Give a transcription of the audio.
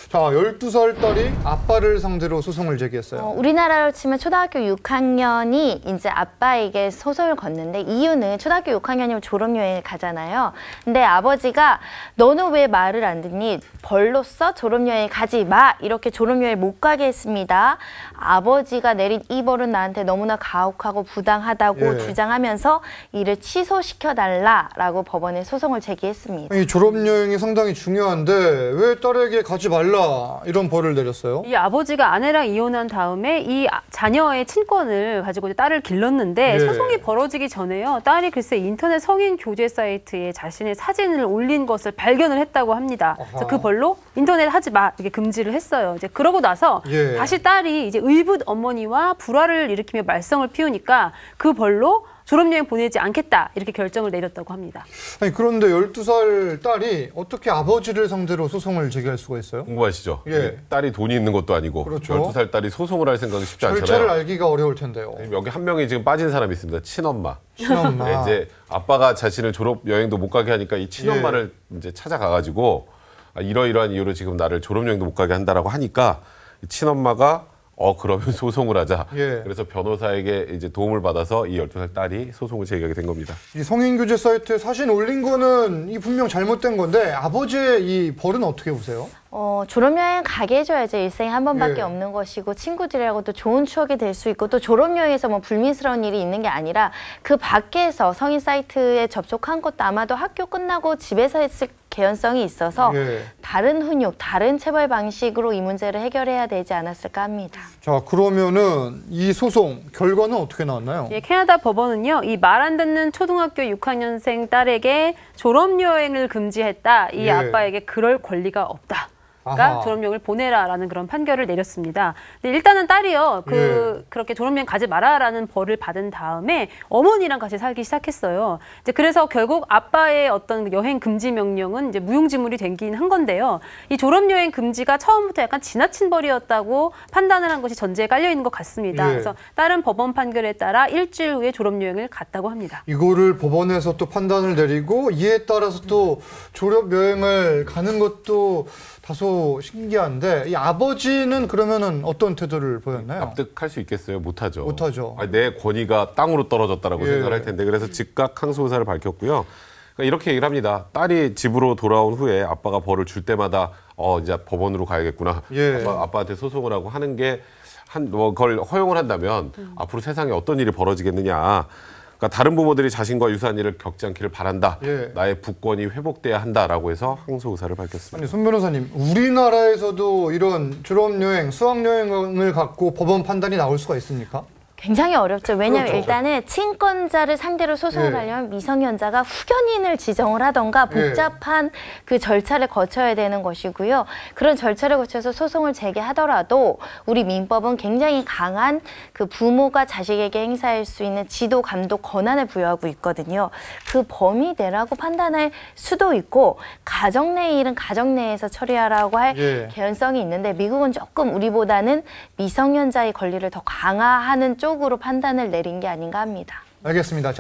자, 12살 딸이 아빠를 상대로 소송을 제기했어요. 우리나라로 치면 초등학교 6학년이 이제 아빠에게 소송을 걷는데 이유는 초등학교 6학년이면 졸업여행을 가잖아요. 근데 아버지가 너는 왜 말을 안 듣니? 벌로써 졸업여행 가지 마! 이렇게 졸업여행 못 가게 했습니다. 아버지가 내린 이 벌은 나한테 너무나 가혹하고 부당하다고 주장하면서 이를 취소시켜달라라고 법원에 소송을 제기했습니다. 이 졸업여행이 상당히 중요한데 왜 딸에게 가지 말라 이런 벌을 내렸어요? 이 아버지가 아내랑 이혼한 다음에 이 자녀의 친권을 가지고 딸을 길렀는데 소송이 벌어지기 전에요. 딸이 글쎄 인터넷 성인 교제 사이트에 자신의 사진을 올린 것을 발견을 했다고 합니다. 그래서 그 벌로 인터넷 하지 마 이렇게 금지를 했어요. 이제 그러고 나서 다시 딸이 이제 의붓 어머니와 불화를 일으키며 말썽을 피우니까 그 벌로 졸업여행 보내지 않겠다 이렇게 결정을 내렸다고 합니다. 아니, 그런데 12살 딸이 어떻게 아버지를 상대로 소송을 제기할 수가 있어요? 궁금하시죠? 딸이 돈이 있는 것도 아니고 12살 딸이 소송을 할 생각이 쉽지 않잖아요. 절차를 알기가 어려울 텐데요. 여기 한 명이 지금 빠진 사람이 있습니다. 친엄마. 친엄마. 네, 이제 아빠가 자신을 졸업여행도 못 가게 하니까 이 친엄마를 이제 찾아가가지고 이러이러한 이유로 지금 나를 졸업여행도 못 가게 한다라고 하니까 이 친엄마가 그러면 소송을 하자. 그래서 변호사에게 이제 도움을 받아서 이 12살 딸이 소송을 제기하게 된 겁니다. 이 성인교제 사이트에 사진 올린 거는 이 분명 잘못된 건데 아버지의 이 벌은 어떻게 보세요? 졸업여행 가게 해줘야죠. 일생에 한 번밖에 없는 것이고 친구들이라고 또 좋은 추억이 될 수 있고 또 졸업여행에서 뭐 불미스러운 일이 있는 게 아니라 그 밖에서 성인 사이트에 접속한 것도 아마도 학교 끝나고 집에서 했을 개연성이 있어서 다른 훈육, 다른 체벌 방식으로 이 문제를 해결해야 되지 않았을까 합니다. 자, 그러면은 이 소송 결과는 어떻게 나왔나요? 캐나다 법원은요, 이 말 안 듣는 초등학교 6학년생 딸에게 졸업여행을 금지했다. 이 아빠에게 그럴 권리가 없다. 그러니까 졸업여행을 보내라라는 그런 판결을 내렸습니다. 근데 일단은 딸이요, 그렇게 졸업여행 가지 마라라는 벌을 받은 다음에 어머니랑 같이 살기 시작했어요. 이제 그래서 결국 아빠의 어떤 여행 금지 명령은 이제 무용지물이 되긴 한 건데요. 이 졸업여행 금지가 처음부터 약간 지나친 벌이었다고 판단을 한 것이 전제에 깔려 있는 것 같습니다. 그래서 딸은 법원 판결에 따라 일주일 후에 졸업여행을 갔다고 합니다. 이거를 법원에서 또 판단을 내리고 이에 따라서 또 졸업여행을 가는 것도 다소 신기한데 이 아버지는 그러면은 어떤 태도를 보였나요? 납득할 수 있겠어요? 못하죠. 못하죠. 내 권위가 땅으로 떨어졌다라고 생각을 할 텐데 그래서 즉각 항소 의사를 밝혔고요. 그러니까 이렇게 얘기를 합니다. 딸이 집으로 돌아온 후에 아빠가 벌을 줄 때마다 이제 법원으로 가야겠구나. 아빠한테 소송을 하고 하는 게 그걸 허용을 한다면 앞으로 세상에 어떤 일이 벌어지겠느냐. 그러니까 다른 부모들이 자신과 유사한 일을 겪지 않기를 바란다. 나의 부권이 회복돼야 한다라고 해서 항소 의사를 밝혔습니다. 아니, 손 변호사님, 우리나라에서도 이런 졸업여행, 수학여행을 갖고 법원 판단이 나올 수가 있습니까? 굉장히 어렵죠. 왜냐하면 일단은 친권자를 상대로 소송을 하려면 미성년자가 후견인을 지정을 하던가 복잡한 그 절차를 거쳐야 되는 것이고요. 그런 절차를 거쳐서 소송을 제기하더라도 우리 민법은 굉장히 강한 그 부모가 자식에게 행사할 수 있는 지도, 감독 권한을 부여하고 있거든요. 그 범위 내라고 판단할 수도 있고 가정 내 일은 가정 내에서 처리하라고 할 개연성이 있는데 미국은 조금 우리보다는 미성년자의 권리를 더 강화하는 쪽으로 판단을 내린 게 아닌가 합니다. 알겠습니다.